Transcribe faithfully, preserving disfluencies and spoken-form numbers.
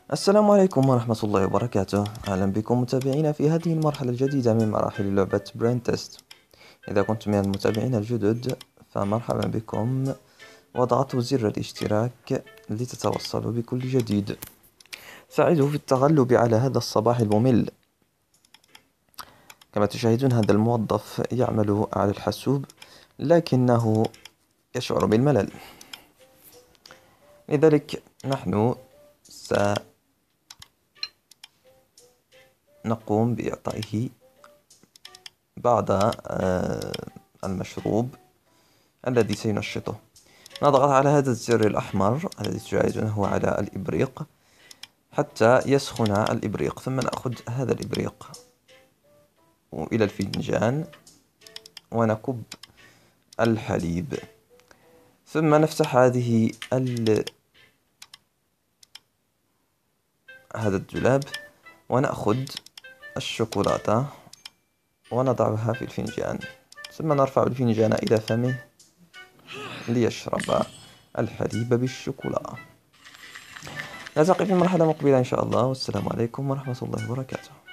السلام عليكم ورحمة الله وبركاته. أهلا بكم متابعينا في هذه المرحلة الجديدة من مراحل لعبة برين تيست. إذا كنتم من المتابعين الجدد فمرحبا بكم، واضغطوا زر الاشتراك لتتوصلوا بكل جديد. ساعدوا في التغلب على هذا الصباح الممل. كما تشاهدون هذا الموظف يعمل على الحاسوب لكنه يشعر بالملل، لذلك نحن سنقوم بإعطائه بعض آه، المشروب الذي سينشطه. نضغط على هذا الزر الأحمر الذي تشاهدونه على الإبريق حتى يسخن الإبريق، ثم نأخذ هذا الإبريق إلى الفنجان ونكب الحليب، ثم نفتح هذه ال... هذا الدولاب ونأخذ الشوكولاتة ونضعها في الفنجان، ثم نرفع الفنجان إلى فمه ليشرب الحليب بالشوكولا. نلتقي في مرحلة مقبلة إن شاء الله، والسلام عليكم ورحمة الله وبركاته.